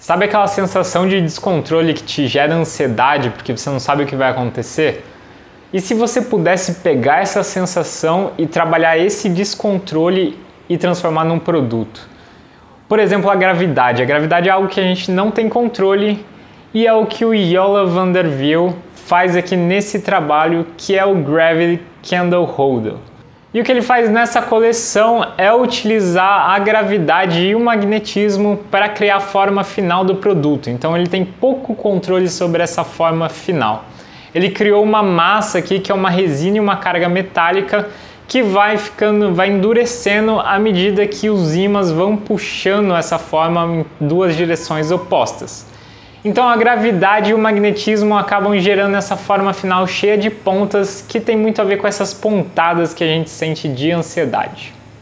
Sabe aquela sensação de descontrole que te gera ansiedade porque você não sabe o que vai acontecer? E se você pudesse pegar essa sensação e trabalhar esse descontrole e transformar num produto? Por exemplo, a gravidade. A gravidade é algo que a gente não tem controle e é o que o Jola Vanderwiel faz aqui nesse trabalho, que é o Gravity Candle Holder. E o que ele faz nessa coleção é utilizar a gravidade e o magnetismo para criar a forma final do produto. Então ele tem pouco controle sobre essa forma final. Ele criou uma massa aqui que é uma resina e uma carga metálica que vai endurecendo à medida que os ímãs vão puxando essa forma em duas direções opostas. Então a gravidade e o magnetismo acabam gerando essa forma final cheia de pontas que tem muito a ver com essas pontadas que a gente sente de ansiedade.